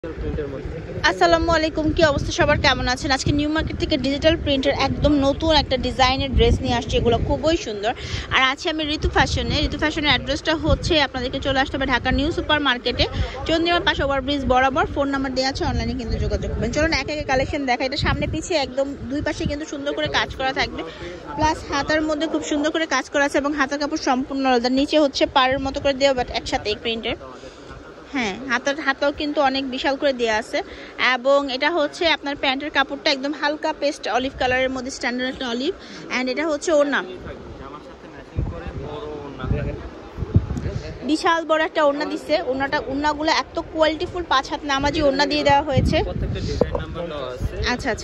আসসালামু আলাইকুম, কি অবস্থা সবার, কেমন আছেন? আজকে নিউ মার্কেট থেকে ডিজিটাল প্রিন্টের একদম নতুন একটা ডিজাইনের ড্রেস নিয়ে আসছি। এগুলো খুবই সুন্দর। আর আছে আমি ঋতু ফ্যাশনে। ঋতু ফ্যাশনের অ্যাড্রেসটা হচ্ছে আপনাদেরকে চলে আসতে হবে ঢাকা নিউ সুপার মার্কেটে, চন্দ্রিমার পাশে ওভারব্রিজ বরাবর। ফোন নাম্বার দেওয়া আছে, অনলাইনে কিন্তু যোগাযোগ করবেন। চলুন এক একে কালেকশন দেখা। এটা সামনে পিছিয়ে একদম দুই পাশে কিন্তু সুন্দর করে কাজ করা থাকবে, প্লাস হাতার মধ্যে খুব সুন্দর করে কাজ করা আছে এবং হাতার কাপড় সম্পূর্ণ আলাদা। নিচে হচ্ছে পাড়ের মতো করে দেওয়া, বাট একসাথে এই প্রিন্টের। হ্যাঁ, হাতাও কিন্তু অনেক বিশাল করে দেওয়া আছে। এবং এটা হচ্ছে আপনার প্যান্টের কাপড়টা একদম হালকা পেস্ট অলিভ কালারের মধ্যে, স্ট্যান্ডার্ড একটা অলিভ। অ্যান্ড এটা হচ্ছে ওড়না, বিশাল বড় একটা ওড়না দিচ্ছে। ওড়নাগুলো এত কোয়ালিটিফুল, 5 হাত নামাজি ওড়না দিয়ে দেওয়া হয়েছে। আচ্ছা আচ্ছা,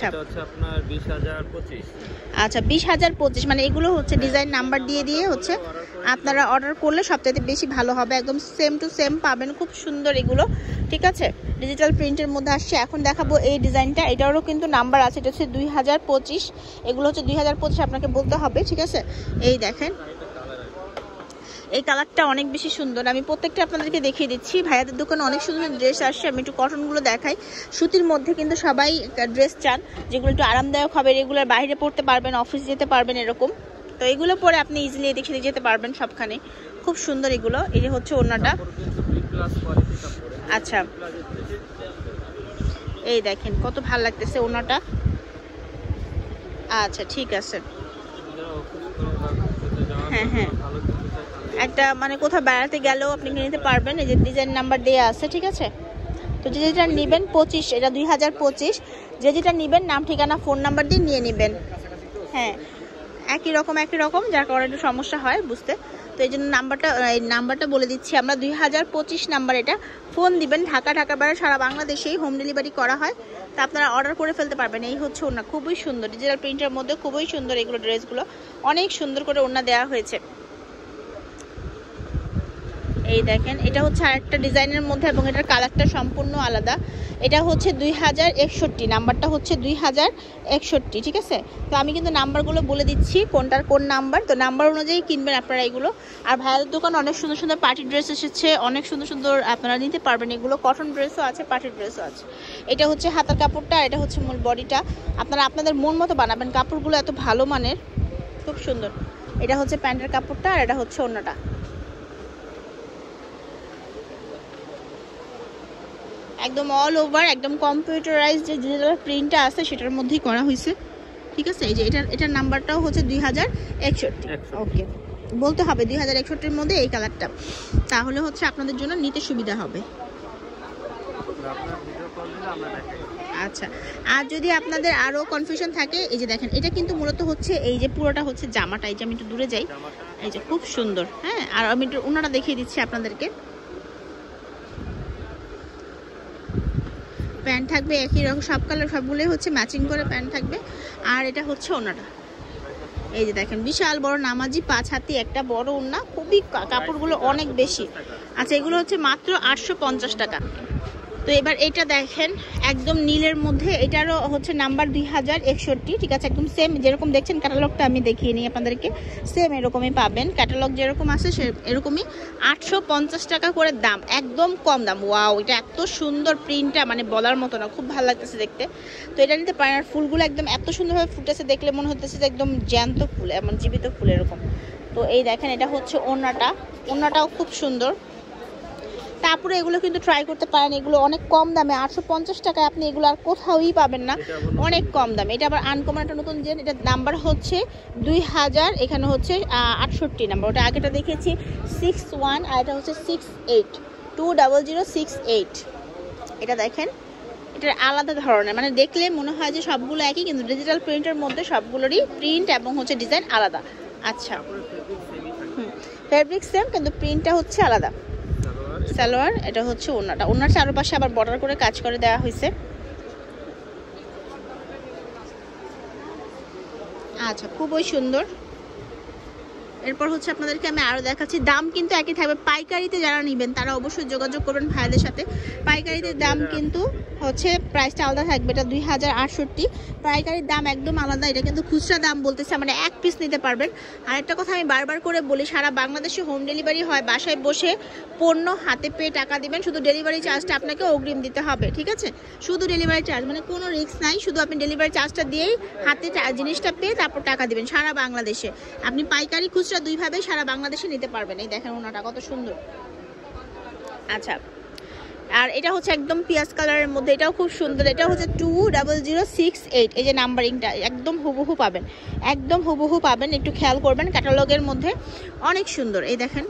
আচ্ছা 20,025, মানে এগুলো হচ্ছে ডিজাইন নাম্বার দিয়ে দিয়ে হচ্ছে আপনারা অর্ডার করলে সবথেকে বেশি ভালো হবে। একদম সেম টু সেম পাবেন, খুব সুন্দর এগুলো। ঠিক আছে, ডিজিটাল প্রিন্টের মধ্যে আসছে। এখন দেখাবো এই ডিজাইনটা, এটারও কিন্তু নাম্বার আছে। এটা হচ্ছে 2025, এগুলো হচ্ছে 2025 আপনাকে বলতে হবে। ঠিক আছে, এই দেখেন এই কালারটা অনেক বেশি সুন্দর। আমি প্রত্যেকটা আপনাদেরকে দেখিয়ে দিচ্ছি। ভাইয়াদের দোকানে অনেক সুন্দর ড্রেস আসছে, আমি একটু কটনগুলো দেখাই। সুতির মধ্যে কিন্তু সবাই ড্রেস চান যেগুলো একটু আরামদায়ক হবে, রেগুলার বাইরে পড়তে পারবেন, অফিস যেতে পারবেন এরকম। তো এগুলো পরে আপনি ইজিলি এদিকে যেতে পারবেন সবখানে, খুব সুন্দর এগুলো। এই যে হচ্ছে ওড়নাটা। আচ্ছা, এই দেখেন কত ভালো লাগতেছে ওড়নাটা। আচ্ছা ঠিক আছে, হ্যাঁ হ্যাঁ, একটা মানে কোথাও বেড়াতে গেলেও আপনি কিনে নিতে পারবেন। এই যে ডিজাইন নাম্বার দেওয়া আছে। ঠিক আছে, তো যে যেটা নেবেন 25, এটা 2025, যে যেটা নেবেন নাম ঠিকানা ফোন নাম্বার দিয়ে নিয়ে নেবেন। হ্যাঁ, একই রকম, যার কারণে একটু সমস্যা হয় বুঝতে। তো এই জন্য নাম্বারটা বলে দিচ্ছি আমরা, 2025 নাম্বার। এটা ফোন দিবেন। ঢাকা বাইরে সারা বাংলাদেশেই হোম ডেলিভারি করা হয়, তা আপনারা অর্ডার করে ফেলতে পারবেন। এই হচ্ছে ওড়না, খুবই সুন্দর ডিজিটাল প্রিন্টের মধ্যে, খুবই সুন্দর এগুলো। ড্রেসগুলো অনেক সুন্দর করে ওড়না দেওয়া হয়েছে। এই দেখেন, এটা হচ্ছে আরেকটা ডিজাইনের মধ্যে এবং এটার কালারটা সম্পূর্ণ আলাদা। এটা হচ্ছে 2061, নাম্বারটা হচ্ছে 2061। ঠিক আছে, তো আমি কিন্তু নাম্বারগুলো বলে দিচ্ছি কোনটার কোন নাম্বার, তো নাম্বার অনুযায়ী কিনবেন আপনারা এগুলো। আর ভাইয়াদের দোকানে অনেক সুন্দর সুন্দর পার্টি ড্রেস এসেছে, অনেক সুন্দর সুন্দর আপনারা নিতে পারবেন এগুলো। কটন ড্রেসও আছে, পার্টি ড্রেসও আছে। এটা হচ্ছে হাতার কাপড়টা, আর এটা হচ্ছে মূল বডিটা। আপনারা আপনাদের মন মতো বানাবেন, কাপড়গুলো এত ভালো মানের, খুব সুন্দর। এটা হচ্ছে প্যান্টের কাপড়টা, আর এটা হচ্ছে ওড়নাটা। একদম অল ওভার, একদম কম্পিউটারাইজড যে ডিজিটাল প্রিন্টটা আছে সেটার মধ্যেই করা হয়েছে। ঠিক আছে, এই যে এটার নাম্বারটাও হচ্ছে 2061। ওকে, বলতে হবে 2061-এর মধ্যে এই কালারটা, তাহলে হচ্ছে আপনাদের জন্য নিতে সুবিধা হবে। আচ্ছা, আর যদি আপনাদের আরো কনফিউশন থাকে, এই যে দেখেন, এটা কিন্তু মূলত হচ্ছে এই যে পুরোটা হচ্ছে জামাটা। এই যে আমি একটু দূরে যাই, এই যে খুব সুন্দর। হ্যাঁ, আর আমি একটু ওনাটা দেখিয়ে দিচ্ছি আপনাদেরকে। প্যান্ট থাকবে একই রকম, সব কালার সবগুলোই হচ্ছে ম্যাচিং করে প্যান্ট থাকবে। আর এটা হচ্ছে ওড়নাটা, এই যে দেখেন বিশাল বড় নামাজি 5 হাতি একটা বড় ওড়না, খুবই কাপড়গুলো অনেক বেশি। আচ্ছা, এগুলো হচ্ছে মাত্র 850 টাকা। তো এবার এটা দেখেন একদম নীলের মধ্যে, এটারও হচ্ছে নাম্বার 2061। ঠিক আছে, একদম সেম যেরকম দেখছেন ক্যাটালগটা আমি দেখিয়ে নিই আপনাদেরকে, সেম এরকমই পাবেন। ক্যাটালগ যেরকম আছে সে এরকমই 850 টাকা করে দাম, একদম কম দাম। ওয়াও, এটা এত সুন্দর প্রিন্টটা, মানে বলার মতো না, খুব ভালো লাগতেছে দেখতে। তো এটা নিতে পারেন। আর ফুলগুলো একদম এত সুন্দরভাবে ফুটেছে, দেখলে মনে হতেছে যে একদম জ্যান্ত ফুল, এমন জীবিত ফুল এরকম। তো এই দেখেন, এটা হচ্ছে ওড়নাটাও খুব সুন্দর। তারপরে এগুলো কিন্তু ট্রাই করতে পারেন, এগুলো অনেক কম দামে, 850 টাকায় আপনি এগুলো আর কোথাওই পাবেন না, অনেক কম দামে। এটা আবার আনকমন একটা নতুন জেন, এটার নাম্বার হচ্ছে 2000, এখানে হচ্ছে 68 নাম্বার। ওটা আগেটা দেখেছি 61, আর এটা হচ্ছে 68, 20068। এটা দেখেন, এটার আলাদা ধরনের, মানে দেখলে মনে হয় যে সবগুলো একই, কিন্তু ডিজিটাল প্রিন্টের মধ্যে সবগুলোরই প্রিন্ট এবং হচ্ছে ডিজাইন আলাদা। আচ্ছা, ফেব্রিক সেম কিন্তু প্রিন্টটা হচ্ছে আলাদা। সালোয়ার, এটা হচ্ছে ওড়নাটা। ওড়নার চারপাশে আবার বর্ডার করে কাজ করে দেওয়া হয়েছে। আচ্ছা, খুবই সুন্দর। এরপর হচ্ছে আপনাদেরকে আমি আরও দেখাচ্ছি, দাম কিন্তু একই থাকবে। পাইকারিতে যারা নেবেন তারা অবশ্যই যোগাযোগ করবেন ভাইদের সাথে। পাইকারিতে দাম কিন্তু হচ্ছে প্রাইসটা আলাদা থাকবে, এটা 2068। পাইকারির দাম একদম আলাদা, এটা কিন্তু খুচরা দাম বলতেছে, মানে 1 পিস নিতে পারবেন। আর একটা কথা আমি বারবার করে বলি, সারা বাংলাদেশে হোম ডেলিভারি হয়, বাসায় বসে পণ্য হাতে পেয়ে টাকা দিবেন, শুধু ডেলিভারি চার্জটা আপনাকে অগ্রিম দিতে হবে, ঠিক আছে? শুধু ডেলিভারি চার্জ, মানে কোনো রিস্ক নাই, শুধু আপনি ডেলিভারি চার্জটা দিয়েই হাতে জিনিসটা পেয়ে তারপর টাকা দিবেন সারা বাংলাদেশে। আপনি পাইকারি খুচরা দুইভাবেই সারা বাংলাদেশে নিতে পারবেন। এই দেখেন ওনাটা কত সুন্দর। আচ্ছা, আর এটা হচ্ছে একদম পিয়াজ কালারের মধ্যে, এটাও খুব সুন্দর। এটা হচ্ছে 20068, এই যে নাম্বারিংটা একদম হুবহু পাবেন, একদম হুবহু পাবেন, একটু খেয়াল করবেন, ক্যাটালগের মধ্যে অনেক সুন্দর। এই দেখেন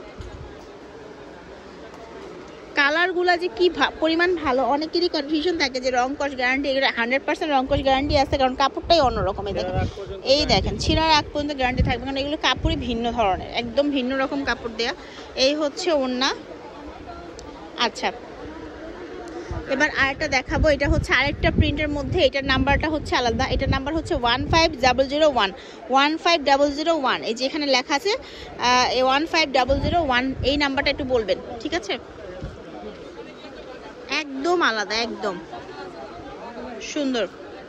কালারগুলো যে কি পরিমাণ ভালো, অনেকেরই কনফিউশন থাকে যে রং কস গ্যারান্টি, এগুলো 100% রং কস গ্যারান্টি আছে, কারণ কাপড়টাই অন্যরকম। এই দেখেন ছিঁড়ার আগ পর্যন্ত গ্যারান্টি থাকবে, কারণ এগুলো কাপড়ই ভিন্ন ধরনের, একদম ভিন্ন রকম কাপড় দেয়া। এই হচ্ছে ওড়না। আচ্ছা, এবার আরেকটা দেখাবো, এটা হচ্ছে আরেকটা প্রিন্টের মধ্যে, এটার নাম্বারটা হচ্ছে আলাদা, এটার নাম্বার হচ্ছে 15001, 15001। এই যে এখানে লেখা আছে 15001, এই নাম্বারটা একটু বলবেন, ঠিক আছে? একদম আলাদা, একদম সুন্দর।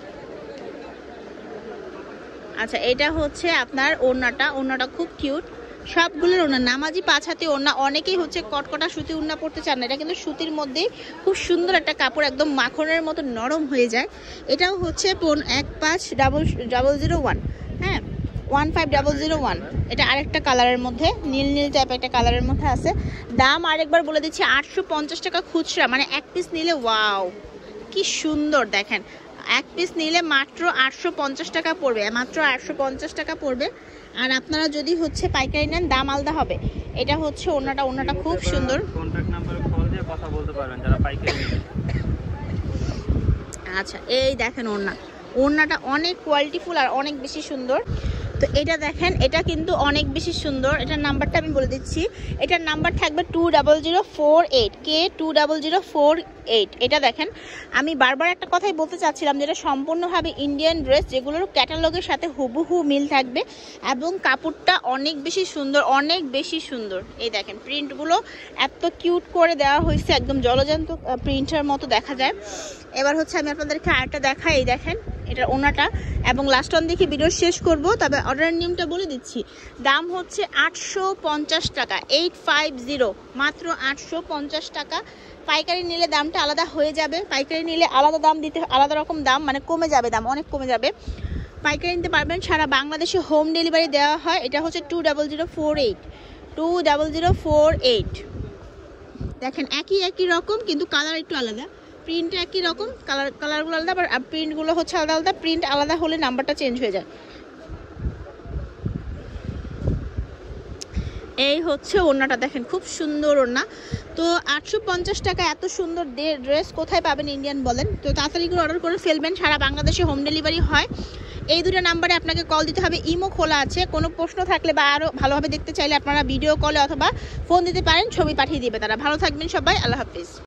আচ্ছা, এটা হচ্ছে আপনার ওড়নাটা খুব কিউট, সবগুলোর ওড়না নামাজি 5 হাতি ওড়না। অনেকেই হচ্ছে কটকটা সুতি ওড়না পড়তে চান না, এটা কিন্তু সুতির মধ্যেই খুব সুন্দর একটা কাপড়, একদম মাখনের মতো নরম হয়ে যায়। এটাও হচ্ছে 15001, হ্যাঁ 15001। এটা আরেকটা কালারের মধ্যে, নীল নীল টাইপ একটা কালারের মধ্যে আছে। দাম আরেকবার বলে দিচ্ছি, 850 টাকা খুচরা, মানে 1 পিস নিলে ওয়াও কি সুন্দর। দেখেন 1 পিস নিলে মাত্র 850 টাকা পড়বে, মাত্র 850 টাকা পড়বে। আর আপনারা যদি হচ্ছে পাইকারি নেন দাম আলাদা হবে। এটা হচ্ছে ওড়নাটা খুব সুন্দর। কন্টাক্ট নম্বরে কল দিয়ে কথা বলতে পারবেন যারা পাইকারি নেবেন। আচ্ছা, এই দেখেন ওড়নাটা অনেক কোয়ালিটিফুল আর অনেক বেশি সুন্দর। তো এটা দেখেন, এটা কিন্তু অনেক বেশি সুন্দর। এটার নাম্বারটা আমি বলে দিচ্ছি, এটার নাম্বার থাকবে 20048, K20048। এটা দেখেন, আমি বারবার একটা কথাই বলতে চাচ্ছিলাম, যেটা সম্পূর্ণভাবে ইন্ডিয়ান ড্রেস, যেগুলোর ক্যাটালগের সাথে হুবহু মিল থাকবে, এবং কাপড়টা অনেক বেশি সুন্দর, অনেক বেশি সুন্দর। এই দেখেন প্রিন্টগুলো এত কিউট করে দেওয়া হয়েছে, একদম জলজান্ত প্রিন্টের মতো দেখা যায়। এবার হচ্ছে আমি আপনাদেরকে আরেকটা দেখাই, এই দেখেন এটার ওড়নাটা, এবং লাস্ট অন দেখে ভিডিও শেষ করব। তবে অর্ডারের নিয়মটা বলে দিচ্ছি, দাম হচ্ছে 850 টাকা, 850, মাত্র 850 টাকা। পাইকারি নিলে দামটা আলাদা হয়ে যাবে, পাইকারি নিলে আলাদা দাম দিতে, আলাদা রকম দাম, মানে কমে যাবে, দাম অনেক কমে যাবে। পাইকারি নিতে পারবেন, সারা বাংলাদেশে হোম ডেলিভারি দেওয়া হয়। এটা হচ্ছে 20048। দেখেন একই রকম, কিন্তু কালার একটু আলাদা, প্রিন্ট একই রকম, কালারগুলো আলাদা, আর প্রিন্টগুলো হচ্ছে আলাদা। প্রিন্ট আলাদা হলে নাম্বারটা চেঞ্জ হয়ে যায়। এই হচ্ছে ওড়নাটা, দেখেন খুব সুন্দর ওড়না। তো 850 টাকা এত সুন্দর ড্রেস কোথায় পাবেন ইন্ডিয়ান বলেন? তো তাড়াতাড়ি করে অর্ডার করে ফেলবেন, সারা বাংলাদেশে হোম ডেলিভারি হয়। এই দুটো নাম্বারে আপনাকে কল দিতে হবে, ইমো খোলা আছে। কোনো প্রশ্ন থাকলে বা আরও ভালোভাবে দেখতে চাইলে আপনারা ভিডিও কলে অথবা ফোন দিতে পারেন, ছবি পাঠিয়ে দিবে তারা। ভালো থাকবেন সবাই, আল্লাহ হাফিজ।